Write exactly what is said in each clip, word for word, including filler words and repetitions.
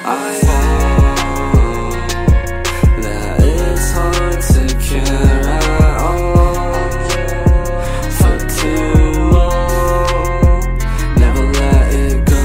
I know that it's hard to care at all for too long. Never let it go.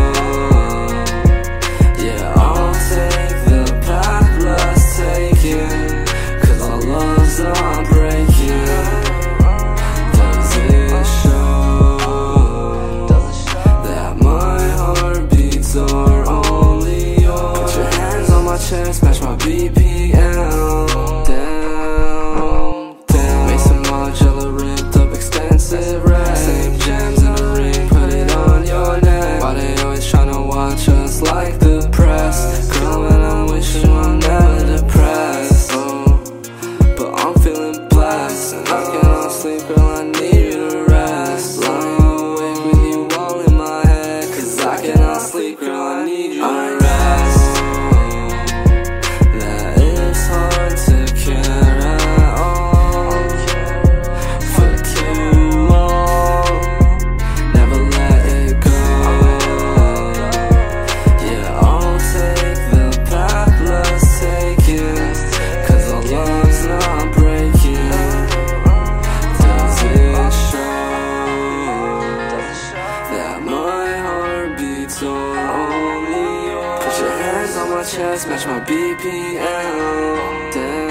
Yeah, I'll take the path less taken, 'cause our love's not breaking. Does it show that my heart beats are only yours? Put your hands on my chest, match my B P M. Down, down. Mason Margiela ripped up expensive racks. Same gems in a ring, put it on your neck. Why they always tryna watch us like the press? Girl, when I'm with you, I'm never depressed. Oh, but I'm feeling blessed, and I cannot sleep, girl, I need you to rest. Lying awake with you all in my head, 'cause I cannot sleep, girl, I need you to rest. That it's hard to care at all for too long. Never let it go. Yeah, I'll take the path less taken, 'cause our love's not breaking. Does it show that my heart beats are only yours? Put your hands on my chest, match my B P M. Damn.